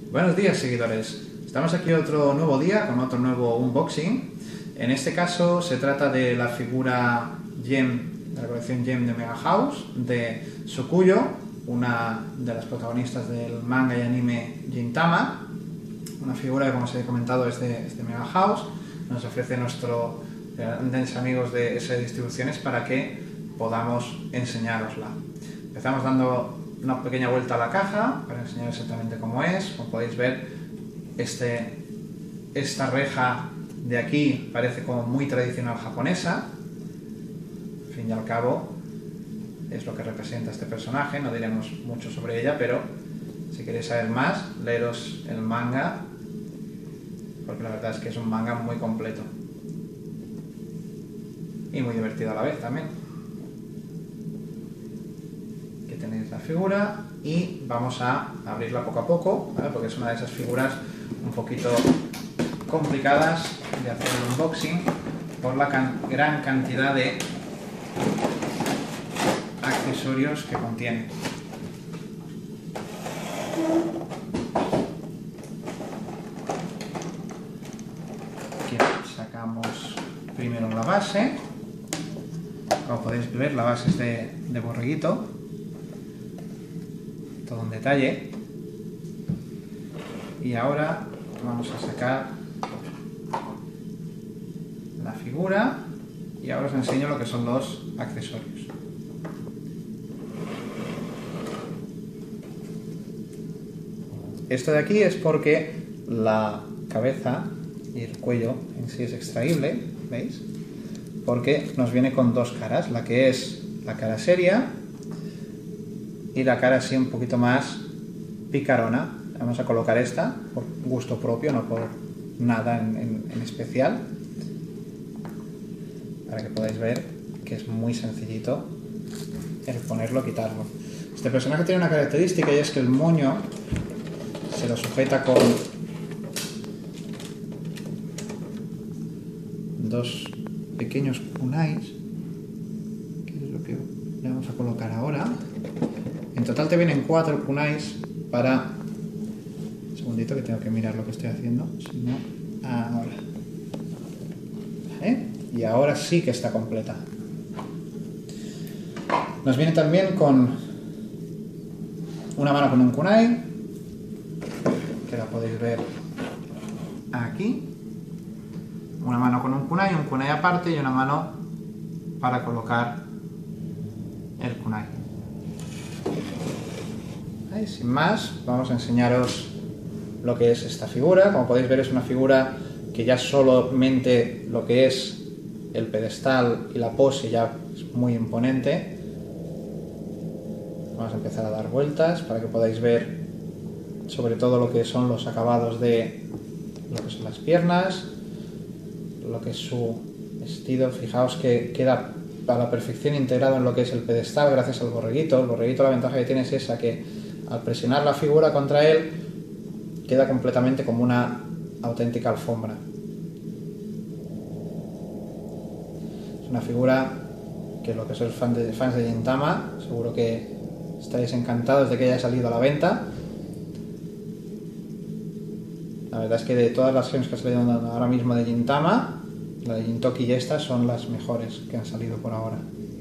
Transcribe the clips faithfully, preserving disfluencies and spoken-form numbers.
Buenos días, seguidores. Estamos aquí otro nuevo día con otro nuevo unboxing. En este caso se trata de la figura Gem, de la colección Gem de Mega House, de Sukuyo, una de las protagonistas del manga y anime Gintama. Una figura que, como os he comentado, es de, es de Mega House. Nos ofrece nuestro grandes amigos de S Distribuciones para que podamos enseñárosla. Empezamos dando una pequeña vuelta a la caja para enseñar exactamente cómo es. Como podéis ver, este, esta reja de aquí parece como muy tradicional japonesa. Al fin y al cabo es lo que representa este personaje. No diremos mucho sobre ella, pero si queréis saber más, leeros el manga, porque la verdad es que es un manga muy completo y muy divertido a la vez también. Aquí tenéis la figura y vamos a abrirla poco a poco, ¿vale? Porque es una de esas figuras un poquito complicadas de hacer el unboxing por la can gran cantidad de accesorios que contiene. Aquí sacamos primero la base. Como podéis ver, la base es de, de borreguito, todo en detalle. Y ahora vamos a sacar la figura y ahora os enseño lo que son los accesorios. Esto de aquí es porque la cabeza y el cuello en sí es extraíble, ¿veis? Porque nos viene con dos caras, la que es la cara seria y la cara así un poquito más picarona. Vamos a colocar esta por gusto propio, no por nada en, en, en especial, para que podáis ver que es muy sencillito el ponerlo, quitarlo. Este personaje tiene una característica y es que el moño se lo sujeta con dos pequeños kunais, que es lo que le vamos a colocar ahora. En total te vienen cuatro kunais para... Un segundito que tengo que mirar lo que estoy haciendo, si no... Ahora. ¿Vale? Y ahora sí que está completa. Nos viene también con una mano con un kunai, que la podéis ver aquí. Una mano con un kunai, un kunai aparte y una mano para colocar el kunai. ¿Vale? Sin más, vamos a enseñaros lo que es esta figura. Como podéis ver, es una figura que ya solamente lo que es el pedestal y la pose ya es muy imponente. Vamos a empezar a dar vueltas para que podáis ver sobre todo lo que son los acabados de lo que son las piernas, lo que es su vestido. Fijaos que queda a la perfección integrado en lo que es el pedestal gracias al borreguito. El borreguito, la ventaja que tiene es esa, que al presionar la figura contra él queda completamente como una auténtica alfombra. Es una figura que lo que sois fans de, fans de Gintama seguro que estaréis encantados de que haya salido a la venta. La verdad es que de todas las gems que han salido ahora mismo de Gintama, la de Gintoki y estas son las mejores que han salido por ahora.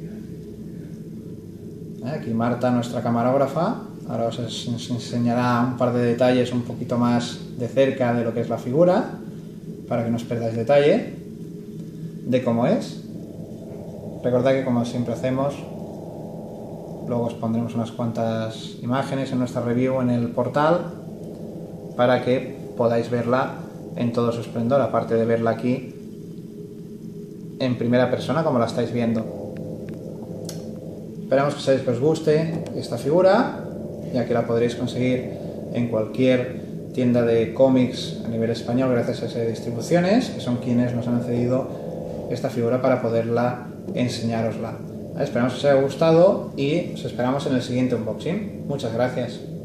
Aquí Marta, nuestra camarógrafa, ahora os enseñará un par de detalles un poquito más de cerca de lo que es la figura, para que no os perdáis detalle de cómo es. Recordad que, como siempre hacemos, luego os pondremos unas cuantas imágenes en nuestra review en el portal para que podáis verla en todo su esplendor, aparte de verla aquí en primera persona como la estáis viendo. Esperamos que sabéis que os guste esta figura, ya que la podréis conseguir en cualquier tienda de cómics a nivel español gracias a S Distribuciones, que son quienes nos han cedido esta figura para poderla enseñárosla. Esperamos que os haya gustado y os esperamos en el siguiente unboxing. Muchas gracias.